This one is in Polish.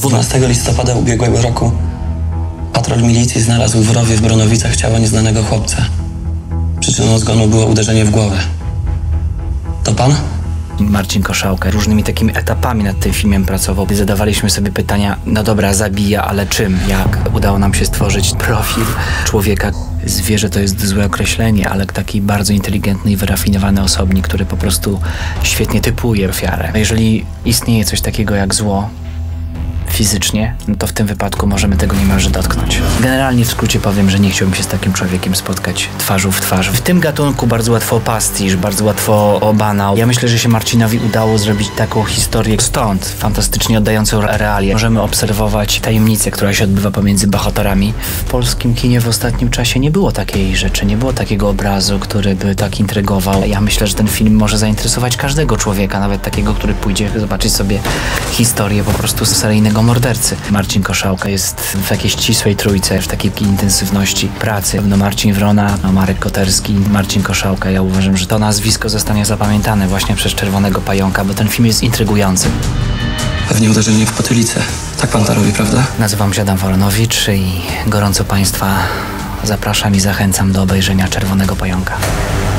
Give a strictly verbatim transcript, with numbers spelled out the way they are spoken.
dwunastego listopada ubiegłego roku patrol milicji znalazł w rowie w Bronowicach ciało nieznanego chłopca. Przyczyną zgonu było uderzenie w głowę. To pan? Marcin Koszałka różnymi takimi etapami nad tym filmem pracował. Zadawaliśmy sobie pytania, no dobra, zabija, ale czym? Jak? Udało nam się stworzyć profil człowieka. Zwierzę to jest złe określenie, ale taki bardzo inteligentny i wyrafinowany osobnik, który po prostu świetnie typuje ofiarę. Jeżeli istnieje coś takiego jak zło fizycznie, no to w tym wypadku możemy tego niemalże dotknąć. Generalnie w skrócie powiem, że nie chciałbym się z takim człowiekiem spotkać twarzą w twarz. W tym gatunku bardzo łatwo o pastisz, bardzo łatwo o banał. Ja myślę, że się Marcinowi udało zrobić taką historię stąd, fantastycznie oddającą realia. Możemy obserwować tajemnicę, która się odbywa pomiędzy bohaterami. W polskim kinie w ostatnim czasie nie było takiej rzeczy, nie było takiego obrazu, który by tak intrygował. Ja myślę, że ten film może zainteresować każdego człowieka, nawet takiego, który pójdzie zobaczyć sobie historię po prostu seryjnego mordercy. Marcin Koszałka jest w jakiejś ścisłej trójce, w takiej intensywności pracy. No Marcin Wrona, no Marek Koterski, Marcin Koszałka. Ja uważam, że to nazwisko zostanie zapamiętane właśnie przez Czerwonego Pająka, bo ten film jest intrygujący. Pewnie uderzenie w potylicę. Tak pan to robi, prawda? Nazywam się Adam Woronowicz i gorąco państwa zapraszam i zachęcam do obejrzenia Czerwonego Pająka.